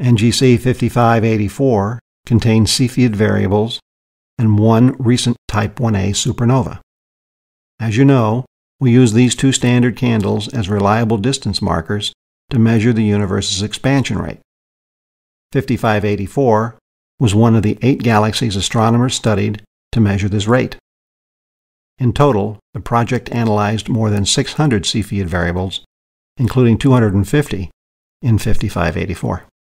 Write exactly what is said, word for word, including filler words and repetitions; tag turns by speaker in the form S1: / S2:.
S1: N G C fifty-five eighty-four contains Cepheid variables and one recent Type one A supernova. As you know, we use these two standard candles as reliable distance markers to measure the universe's expansion rate. fifty-five eighty-four was one of the eight galaxies astronomers studied to measure this rate. In total, the project analyzed more than six hundred Cepheid variables, including two hundred fifty in fifty-five eighty-four.